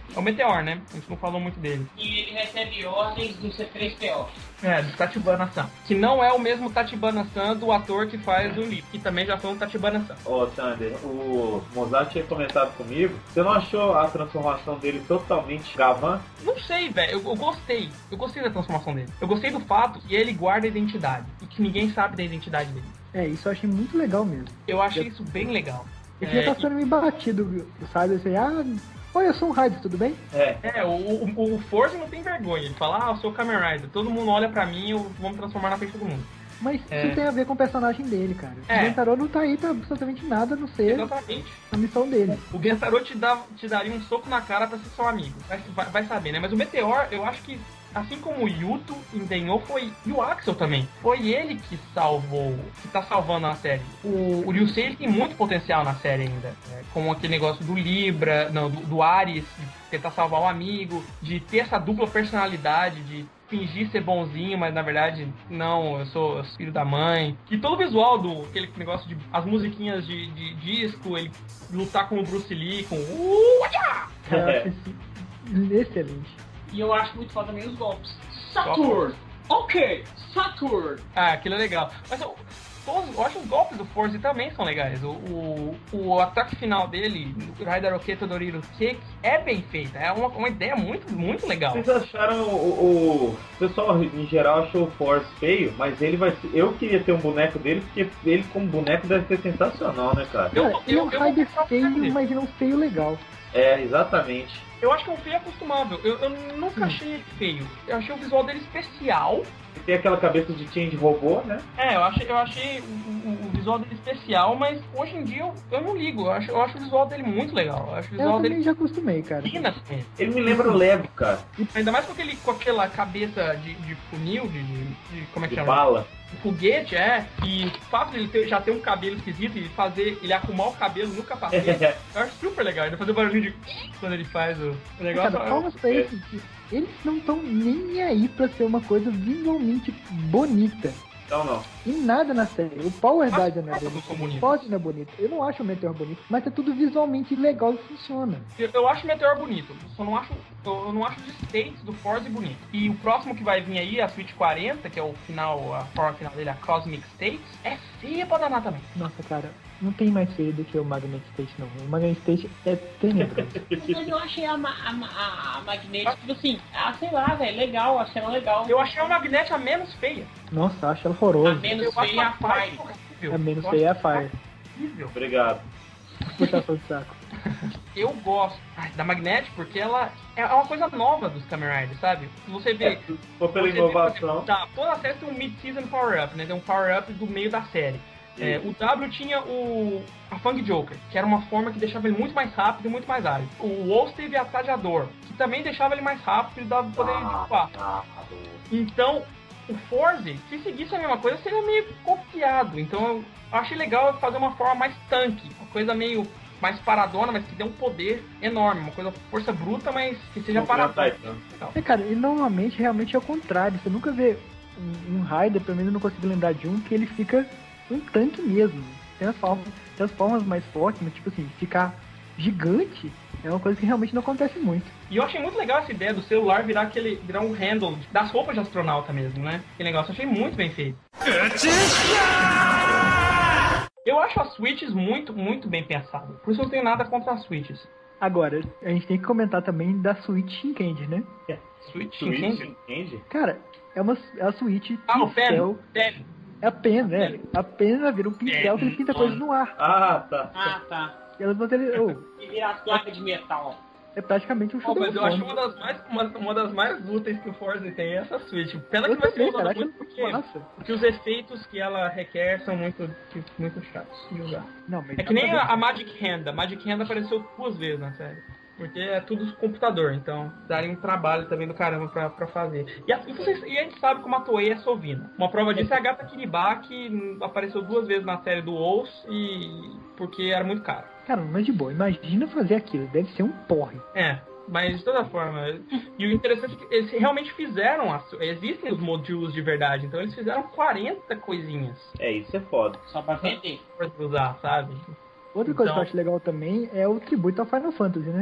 É o Meteor, né? A gente não falou muito dele. E ele recebe ordens do C três P O. É, do Tachibana-san. Que não é o mesmo Tachibana-san do ator que faz o livro, que também já foi um Tachibana-san. Ô, Sander, o Mozart tinha comentado comigo. Você não achou a transformação dele totalmente Gavan? Não sei, velho. Eu, eu gostei. Eu gostei da transformação dele. Eu gostei do fato que ele guarda a identidade. E que ninguém sabe da identidade dele. É, isso eu achei muito legal mesmo. Eu achei isso bem legal. Eu já tá sendo me batido, sabe? Assim, ah, oi, eu sou um Raider, tudo bem? É, é o, o, o Force não tem vergonha. Ele fala, ah, eu sou o Kamen Rider. Todo mundo olha pra mim e eu vou me transformar na frente de todo mundo. Mas É. isso tem a ver com o personagem dele, cara. É. O Gentaro não tá aí pra absolutamente nada, a não ser Exatamente. a missão dele. O Gentaro te, dá, te daria um soco na cara pra ser seu amigo. Vai, vai, vai saber, né? Mas o Meteor, eu acho que, assim como o Yuto empenhou, foi. E o Axel também. Foi ele que salvou. Que tá salvando a série. O, o Ryusei ele tem muito potencial na série ainda. Né? Com aquele negócio do Libra, não, do, do Ares, de tentar salvar um amigo, de ter essa dupla personalidade, de fingir ser bonzinho, mas na verdade não, eu sou, eu sou filho da mãe. E todo o visual do aquele negócio de as musiquinhas de, de disco, ele lutar com o Bruce Lee, com uh, Eu acho isso excelente. E eu acho muito foda também os golpes. Saturn! Ok, Saturn! Ah, aquilo é legal. Mas eu, todos, eu acho os golpes do Force também são legais. O, o, o ataque final dele, o Raider Roketo Doriru Kick, é bem feito. É uma, uma ideia muito, muito legal. Vocês acharam o, o, o pessoal em geral achou o Force feio, mas ele vai ser, eu queria ter um boneco dele, porque ele como boneco deve ser sensacional, né, cara? Eu- Cara, ele é um eu- eu Raider vou comprar um feio, dele. mas ele é um feio legal. É, exatamente. Eu acho que é um feio acostumável. Eu, eu nunca achei ele feio. Eu achei o visual dele especial. Tem aquela cabeça de change robô, né? É, eu achei, eu achei o, o- o visual dele especial, mas hoje em dia eu, eu não ligo. Eu acho, eu acho o visual dele muito legal. Eu acho o Eu visual também dele já acostumei, cara. fina também. Ele me lembra o Lego, cara, Ainda mais com, aquele, com aquela cabeça de, de funil, de, de, de- como é que de chama? bala. Foguete, é. E o fato de ele ter- já ter um cabelo esquisito e fazer ele arrumar o cabelo no capacete, eu acho super legal. Ele fazer o barulhinho de quando ele faz o, o negócio. Cara, palmas pra eles. Eles não estão nem aí pra ser uma coisa visualmente bonita. Então não. Em nada na série. O Power As Guard não é fotos bonito. são O bonitas. Pod não é bonito. Eu não acho o Meteor bonito, mas é tudo visualmente legal e funciona. Eu, eu acho o Meteor bonito, só não acho, eu, eu não acho os states do Force bonito. E o próximo que vai vir aí, a Switch quarenta, que é o final, a forma final dele, a Cosmic States, é feia pra danar também. Nossa, cara, não tem mais feio do que o Magnet State, não. O Magnet State é tenebroso. Mas eu achei a, ma- a, ma- a, a Magnetic, tipo assim, ah, sei lá, velho, legal, achei ela legal. Eu achei a Magnet a menos feia. Nossa, acho ela A horrorosa. menos Eu acho feia a a Fire Fire. horrível. A menos Eu feia é a acho Fire. horrível. Obrigado. Puxação de saco. Eu gosto ai, da Magnet porque ela é uma coisa nova dos Kamen Riders, sabe? Você É, vê. se for pela você vê, inovação. tá, toda a série tem um mid-season power-up, né? Tem um power-up do meio da série. É, o W tinha o a Fang Joker, que era uma forma que deixava ele muito mais rápido e muito mais ágil. O Wolf teve a Tajador, que também deixava ele mais rápido e dava poder de voar. Então, o Forze, se seguisse a mesma coisa, seria meio copiado. Então, eu achei legal fazer uma forma mais tanque, uma coisa meio mais paradona, mas que dê um poder enorme, uma coisa força bruta, mas que seja paradona. É, cara, e normalmente realmente é o contrário. Você nunca vê um, um Raider, pelo menos eu não consigo lembrar de um, que ele fica um tanque mesmo. Transforma, transforma mais forte, mas tipo assim, ficar gigante é uma coisa que realmente não acontece muito. E eu achei muito legal essa ideia do celular virar aquele virar um handle das roupas de astronauta mesmo, né? Que negócio, eu achei muito bem feito. Eu acho as Switches muito, muito bem pensadas. Por isso eu não tenho nada contra as Switches. Agora, a gente tem que comentar também da Switch Shinkendi, né? Switch, Switch, entende? entende? Cara, é uma é a Switch Ah, o pincel. pen, pen. É a pena, né? A pena vira um pincel que ele pinta coisas no ar. Ah, tá. Ah, tá. E elas vão ter. Oh, E virar as placas de metal. é praticamente um Oh, mas eu acho show. uma das mais, uma, uma das mais úteis que o Forza tem é essa Switch. Pena Eu que vai ser também, cara, usada acho muito porque, massa. porque os efeitos que ela requer são muito, muito chatos de usar. Não, mas É que nem a, a Magic Hand. A Magic Hand apareceu duas vezes na série. Porque é tudo computador, então daria um trabalho também do caramba pra, pra fazer. E a, e, vocês, e a gente sabe como a Toei é sovina. Uma prova disso é a Gata Kiribá, que apareceu duas vezes na série do Ous, e porque era muito caro. Cara, mas de boa, imagina fazer aquilo, deve ser um porre. É, mas de toda forma. E o interessante é que eles realmente fizeram. As, existem os modulos de verdade, então eles fizeram quarenta coisinhas É, isso é foda. Só pra vender. pra usar, sabe? Outra coisa Então- que eu acho legal também é o tributo ao Final Fantasy, né?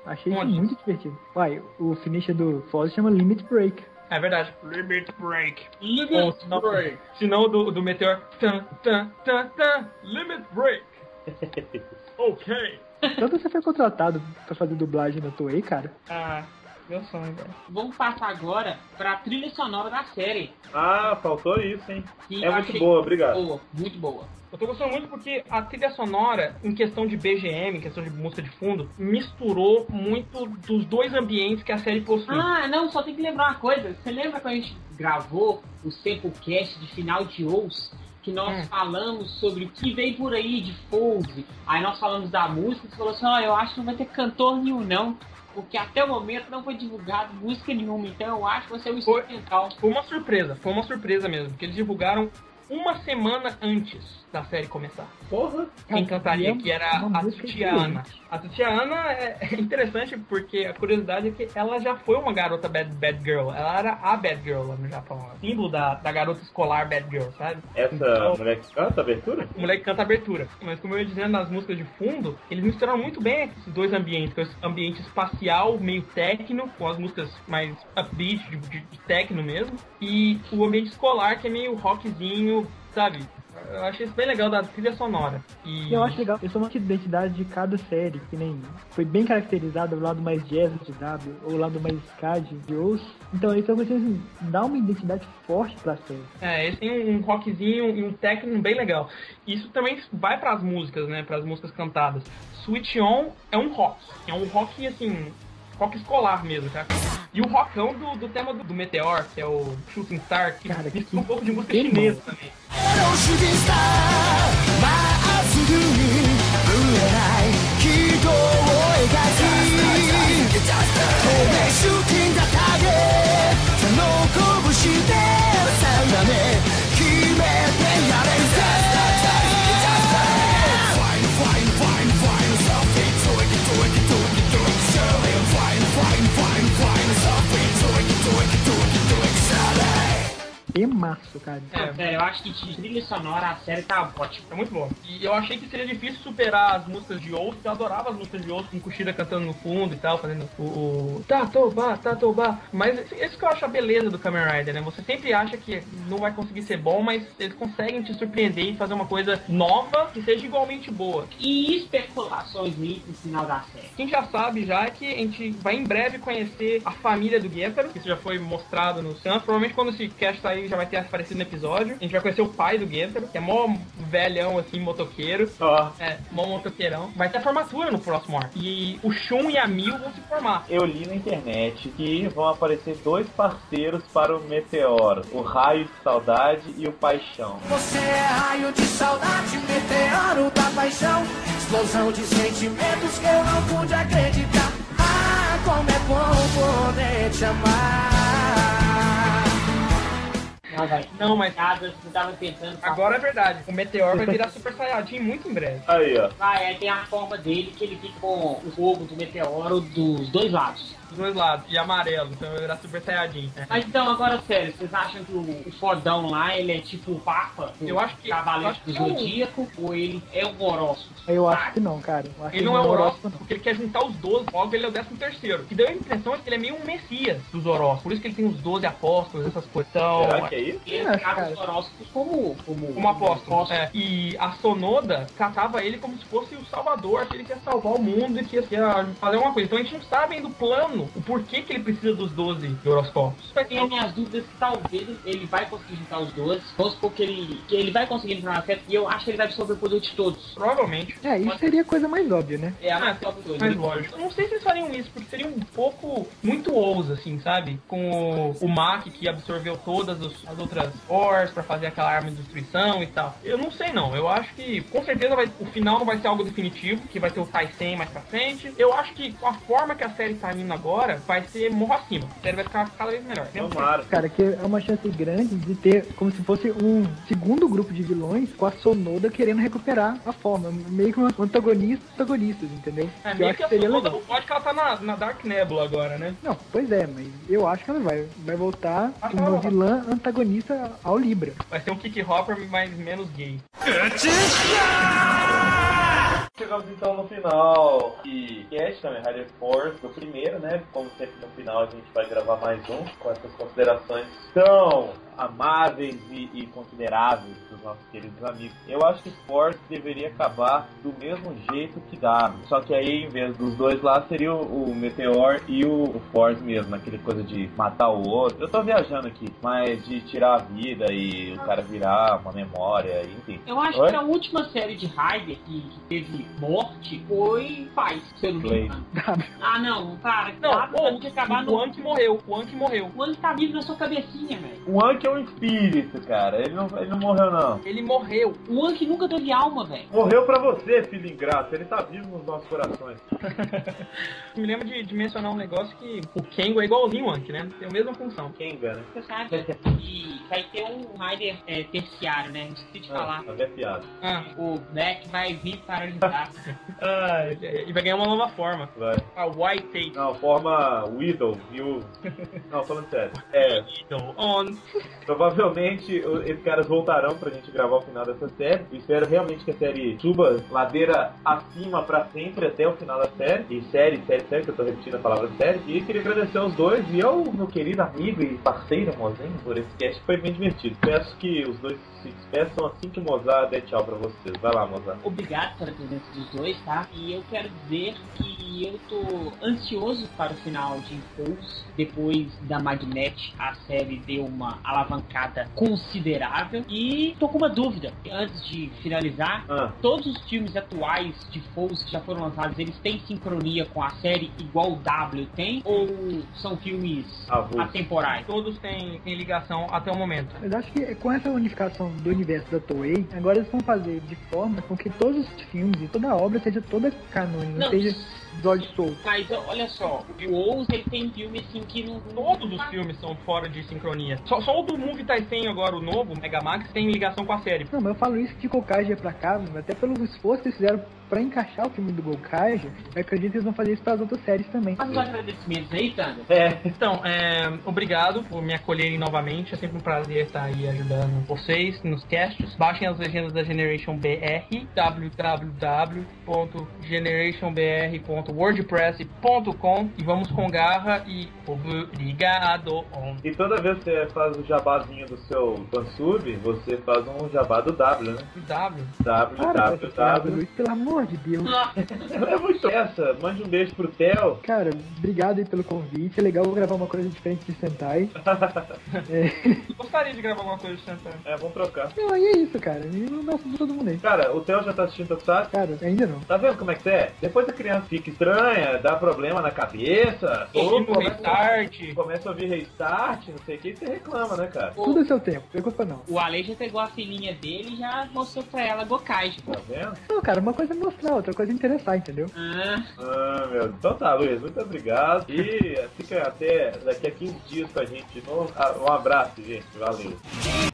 Achei isso Onde? muito divertido. Uai, o finisher do Foz chama Limit Break. É verdade. Limit Break. Limit Ou senão, Break. senão do, do Meteor. Tan, tan, tan, tan, Limit Break. Ok. Então você foi contratado pra fazer dublagem na Toei, cara? Ah, meu sonho, velho. Vamos passar agora pra trilha sonora da série. Ah, faltou isso, hein? Que É eu muito achei boa, obrigado. Boa, muito boa. Eu tô gostando muito porque a trilha sonora, em questão de B G M, em questão de música de fundo, misturou muito dos dois ambientes que a série possui. Ah, não, só tem que lembrar uma coisa. Você lembra quando a gente gravou o Samplecast de final de Ous? Que nós Hum. falamos sobre o que veio por aí de Fouse. Aí nós falamos da música e você falou assim, ó, oh, eu acho que não vai ter cantor nenhum não. Porque até o momento não foi divulgado música nenhuma. Então eu acho que vai ser o Foi- instrumental. Foi uma surpresa, foi uma surpresa mesmo, porque eles divulgaram uma semana antes da série começar. Porra! Quem cantaria, que era Uma a música Tatiana. A Tatiana é é interessante porque a curiosidade é que ela já foi uma garota bad, bad girl. Ela era a bad girl lá no Japão. O símbolo da, da garota escolar bad girl, sabe? Essa Então, mulher que canta a abertura? o moleque canta abertura. Mas como eu ia dizendo nas músicas de fundo, eles misturaram muito bem esses dois ambientes. Que é esse ambiente espacial, meio techno, com as músicas mais upbeat, de, de, de techno mesmo. E o ambiente escolar, que é meio rockzinho, sabe? Eu achei isso bem legal da trilha sonora. E E eu acho legal, eu sou uma identidade de cada série, que nem foi bem caracterizado o lado mais jazz de W, ou o lado mais ska de Ous. Então isso eu gostei assim, dá uma identidade forte pra série. É, esse tem um rockzinho e um techno bem legal. Isso também vai pras músicas, né? Pras músicas cantadas. Switch On é um rock. É um rock, assim, rock escolar mesmo, tá? E o rockão do, do tema do, do Meteor, que é o Shooting Star, que Cara, mistura que um pouco de música tema. chinesa também. まっすぐにぶれない人を描き透明シューティングターゲットの拳で定め決めてやれるぜ Fine, fine, fine, fine, something to it, to it, to it, to it, Shirley. Fine, fine, fine, fine, something to it, to it, to it, to it, Shirley. Temaço, cara. É. Sério, eu acho que de trilha sonora a série tá ótima. É muito bom. E eu achei que seria difícil superar as músicas de Oath, eu adorava as músicas de Oath, com Kushida cantando no fundo e tal, fazendo o, o Tatoba, Tatoba. Mas isso que eu acho a beleza do Kamen Rider, né? Você sempre acha que não vai conseguir ser bom, mas eles conseguem te surpreender e fazer uma coisa nova que seja igualmente boa. E especulações minhas no final da série. Quem já sabe já é que a gente vai em breve conhecer a família do Gentaro, que isso já foi mostrado no Sun. Provavelmente quando esse cast sair já vai ter aparecido no episódio. A gente vai conhecer o pai do Gentaro, que é mó velhão, assim, motoqueiro. Ó, É, mó motoqueirão. Vai ter a formatura no próximo arco. E o Shun e a Mil vão se formar. eu li na internet que vão aparecer dois parceiros para o Meteoro, o Raio de Saudade e o Paixão. Você é raio de saudade, meteoro da paixão, explosão de sentimentos que eu não pude acreditar. Ah, como é bom poder te amar. Não, velho. Não, mas Nada, você tava pensando. agora é verdade. O Meteor vai virar Super Saiyajin muito em breve. Aí, ó. Vai, aí tem a forma dele que ele fica com o fogo do meteoro dos dois lados. Dos dois lados. E amarelo. Então vai virar Super Saiyajin. É. Mas então, agora sério, vocês acham que o, o fodão lá, ele é tipo o Papa do Eu acho que- eu Cavaleiro acho do que é o- Zodíaco, ou ele é o horóscopo? Eu acho que não, cara. Eu acho Ele que não é o horóscopo, não. porque ele quer juntar os doze, logo ele é o décimo terceiro. Que deu a impressão de que ele é meio um messias dos horóscopos. Por isso que ele tem os doze apóstolos, essas coisas. Então, Será que é isso? Ele acho, trata cara. os horóscopos como, como, como apóstolo. apóstolo. É. E a Sonoda tratava ele como se fosse o salvador, aquele que ia salvar o mundo e que ia fazer uma coisa. Então a gente não sabe do plano, o porquê que ele precisa dos doze horoscópios. Tenho minhas dúvidas que talvez ele vai conseguir juntar os doze. Vamos supor que ele, que ele vai conseguir entrar na festa e eu acho que ele vai absorver o poder de todos. Provavelmente. É, isso seria a coisa mais óbvia, né? É a Ah, mais top coisa. mais lógico. Eu não sei se eles fariam isso, porque seria um pouco muito ousa, assim, sabe? Com o, o Mac que absorveu todas os- as outras ores pra fazer aquela arma de destruição e tal. Eu não sei não. Eu acho que com certeza vai, o final não vai ser algo definitivo, que vai ter o Taisen mais pra frente. Eu acho que com a forma que a série tá indo agora, vai ser morro acima. A série vai ficar cada vez melhor. Tomara. Cara, que é uma chance grande de ter como se fosse um segundo grupo de vilões com a Sonoda querendo recuperar a forma. Meio que um antagonista, antagonistas, entendeu? É, eu meio acho que que a seria Sonoda, legal. pode que ela tá na, na Dark Nebula agora, né? Não, pois é, mas eu acho que ela vai. Vai voltar Acho como que uma ela vai. vilã antagonista ao Libra. Vai ser um Kick Hopper, mas menos gay. Chegamos então no final e cast Kamen Rider Force, do primeiro, né? Como sempre no final a gente vai gravar mais um com essas considerações tão amáveis e, e consideráveis dos nossos queridos amigos. Eu acho que Force deveria acabar do mesmo jeito que W, só que aí em vez dos dois lá seria o, o Meteor e o, o Force mesmo, aquele coisa de matar o outro. Eu tô viajando aqui, mas de tirar a vida e o cara virar uma memória, enfim. Eu acho Oi? que a última série de Rider que, que teve morte foi Paz, se eu não me engano. Ah, não, cara, Não, W o, tinha que acabar o no... Anki morreu, o Anki morreu. O Anki tá vivo na sua cabecinha, velho. O Anki é um espírito, cara. Ele não, ele não morreu, não. Ele morreu. O Anki nunca teve alma, velho. Morreu pra você, filho ingrato. Ele tá vivo nos nossos corações. Me lembro de, de mencionar um negócio que o Kengo é igualzinho o Anki, né? Tem a mesma função. Kenga, né? Você sabe que vai ter um Rider é, terciário, né? Esqueci de falar. Ah, é piada. Ah, O Black vai vir para ajudar. ah, e vai ganhar uma nova forma. Vai. A White Tape. Não, forma Widow, viu? Não, falando sério. É, Então, on. provavelmente o- esses caras voltarão pra gente gravar o final dessa série. Eu espero realmente que a série suba ladeira acima pra sempre até o final da série. E série, série, série, que eu tô repetindo a palavra série. E queria agradecer aos dois e ao meu querido amigo e parceiro Mozinho por esse cast, foi bem divertido. Peço que os dois se despeçam assim que o Mozart der tchau pra vocês. Vai lá, Mozart. Obrigado pela presença dos dois, tá? E eu quero dizer que eu tô ansioso para o final de Impulse. Depois da Magnet, a série deu uma alavancada considerável. E tô com uma dúvida. Antes de finalizar, Ah, todos os filmes atuais de Foes que já foram lançados, eles têm sincronia com a série igual o W tem? Ou são filmes avulso. atemporais? Todos têm, têm ligação até o momento. Mas acho que com essa unificação do universo da Toei, agora eles vão fazer de forma com que todos os filmes e toda a obra seja toda canônica, não Não. seja dos olhos soltos. Mas olha só, o Oz ele tem filme assim que não. Todos os filmes são fora de sincronia. Só, só o do Movie Tyson agora, o novo, o Megamax, tem ligação com a série. Não, mas eu falo isso de Gokaiger pra cá, até pelo esforço que eles fizeram pra encaixar o filme do Gokaiger, eu acredito que eles vão fazer isso pras outras séries também. Faz os agradecimentos aí, Thunder. É, Então, é, obrigado por me acolherem novamente. É sempre um prazer estar aí ajudando vocês nos casts. Baixem as legendas da Generation B R, w w w ponto generation b r ponto wordpress ponto com, e vamos com garra e obrigado. e toda vez que você faz o jabazinho do seu fansub, você faz um jabá do W, né? W. W, Para, W, essa piada, W. Luiz, pelo amor de Deus. É muito essa. Mande um beijo pro Theo. Cara, obrigado aí pelo convite. É legal gravar uma coisa diferente de Sentai. É... Gostaria de gravar alguma coisa de Santana. É, vamos trocar. Não, aí é isso, cara. E eu gosto de todo mundo aí. Cara, o Theo já tá assistindo Tokusatsu? Cara, ainda não. Tá vendo como é que você é? Depois a criança fica estranha, dá problema na cabeça, ou Ouvindo começa, restart. começa a ouvir restart, não sei o que, e você reclama, né, cara? Tudo é seu tempo, não preocupa não. O Ale já pegou a filhinha dele e já mostrou pra ela Gokaiger. Tá vendo? Não, cara, uma coisa é mostrar, outra coisa é interessar, entendeu? Ah, Ah, meu. Então tá, Luiz, muito obrigado. E fica até daqui a quinze dias com a gente de novo. Ah, um abraço, gente. Valeu.